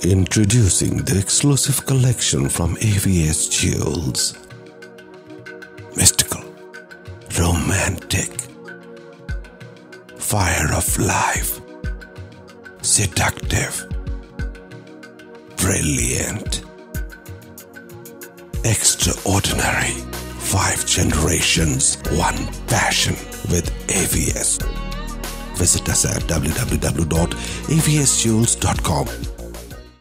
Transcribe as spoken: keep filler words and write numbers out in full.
Introducing the exclusive collection from A V S Jewels. Mystical, romantic, fire of life, seductive, brilliant, extraordinary. Five generations, one passion with A V S. Visit us at w w w dot a v s jewels dot com.